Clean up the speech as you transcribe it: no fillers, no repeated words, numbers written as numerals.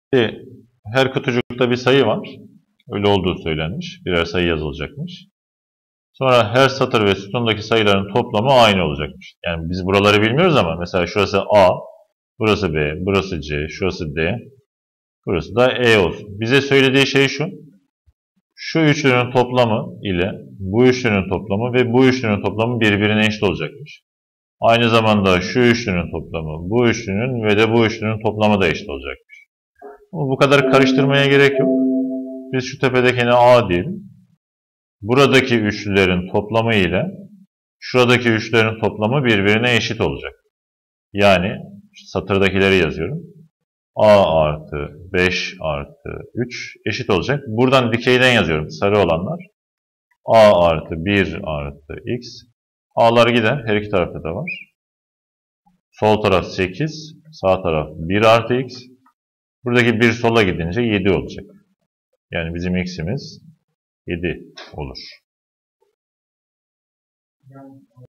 Her kutucukta bir sayı var. Öyle olduğu söylenmiş. Birer sayı yazılacakmış. Sonra her satır ve sütundaki sayıların toplamı aynı olacakmış. Yani biz buraları bilmiyoruz ama mesela şurası A, burası B, burası C, şurası D, burası da E olsun. Bize söylediği şey şu. Şu üçlünün toplamı ile bu üçlünün toplamı ve bu üçlünün toplamı birbirine eşit olacakmış. Aynı zamanda şu üçlünün toplamı, bu üçlünün ve de bu üçlünün toplamı da eşit olacakmış. Ama bu kadar karıştırmaya gerek yok. Biz şu tepedekine A diyelim. Buradaki üçlülerin toplamı ile şuradaki üçlülerin toplamı birbirine eşit olacak. Yani satırdakileri yazıyorum. A artı 5 artı 3 eşit olacak. Buradan dikeyden yazıyorum. Sarı olanlar. A artı 1 artı x. A'lar gider. Her iki tarafta da var. Sol taraf 8. Sağ taraf 1 artı x. Buradaki 1 sola gidince 7 olacak. Yani bizim x'imiz 7 olur.